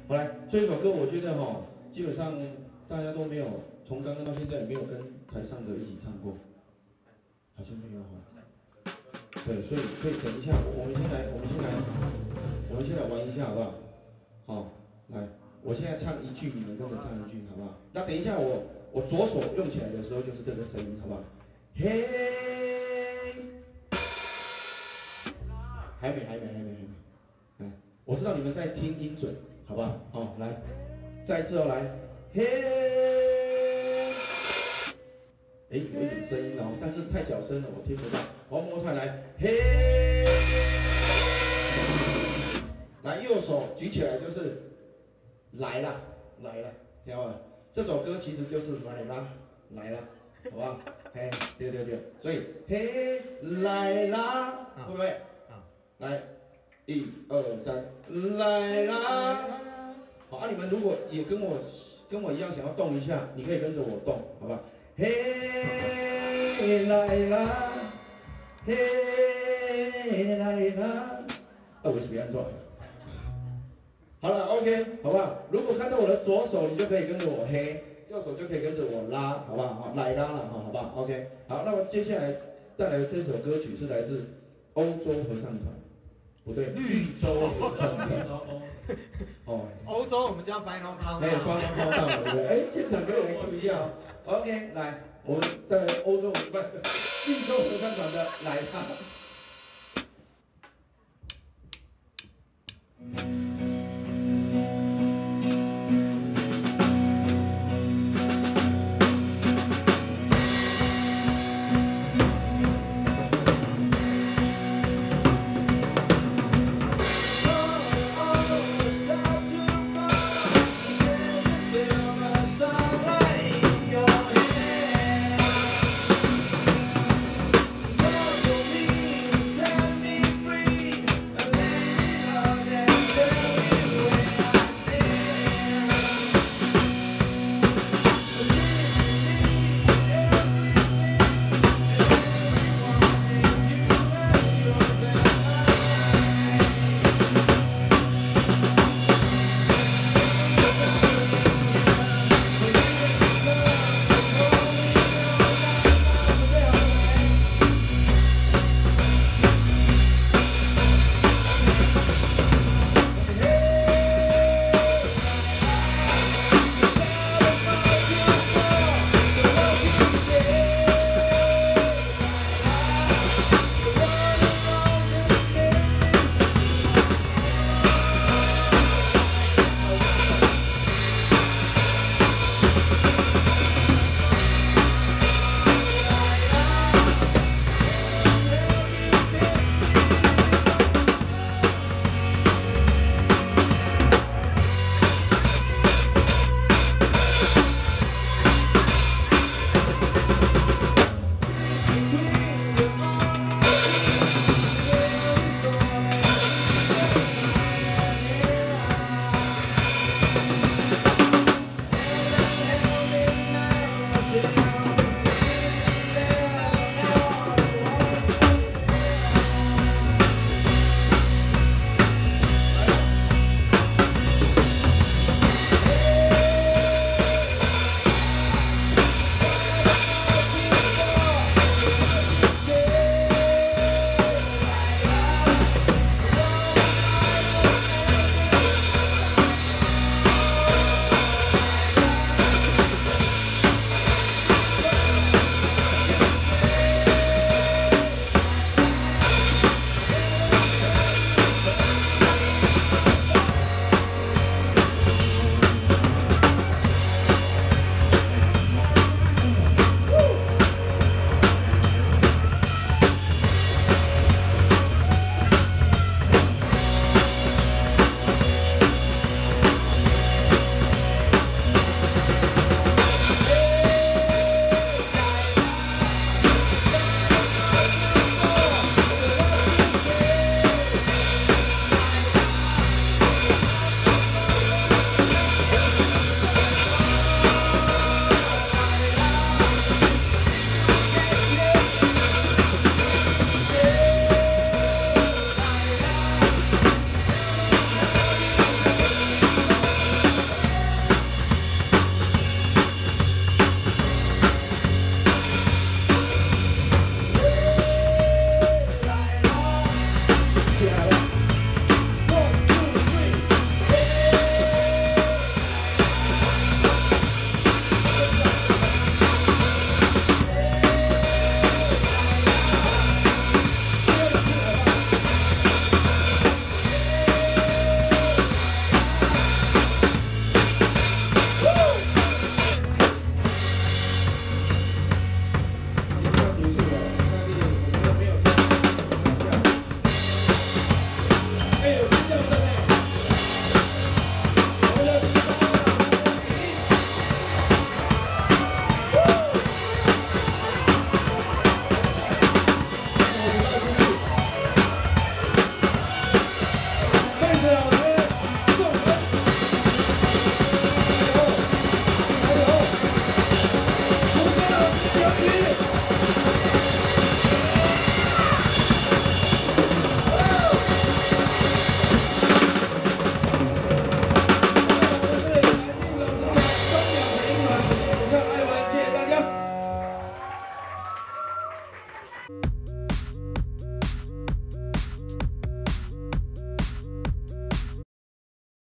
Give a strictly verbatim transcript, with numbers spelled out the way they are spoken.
好来，这一首歌我觉得哈，基本上大家都没有，从刚刚到现在也没有跟台上的一起唱过，好像没有哈。对，所以所以等一下，我们先来，我们先来，我们先来玩一下好不好？好，来，我现在唱一句，你们跟着唱一句，好不好？那等一下我我左手用起来的时候就是这个声音，好不好？嘿，还没还没还没还没，来，我知道你们在听音准。 好不好？好，来，再一次哦，来，嘿，哎，有一点声音哦，但是太小声了，我听不到。我摸出来，嘿，来，右手举起来就是来了，来了，听到吗？这首歌其实就是来啦，来啦，好不好？嘿，对对对，所以嘿来啦，会不会？来。 一二三，来啦！好啊，你们如果也跟我跟我一样想要动一下，你可以跟着我动，好不好？嘿，来啦！嘿，来啦！啊，我是别按错。好了 ，OK， 好不好？如果看到我的左手，你就可以跟着我嘿，右手就可以跟着我拉，好不好？好，来拉了，好，好不好 ？OK， 好，那么接下来带来的这首歌曲是来自欧洲合唱团。 不对，绿洲合唱团。哦， 欧洲我们叫 Final Countdown。 哎，Final Countdown，对不对？哎，现场给我们 Q 一下哦。OK， 来，我们带来欧洲不是绿洲合唱团的来吧。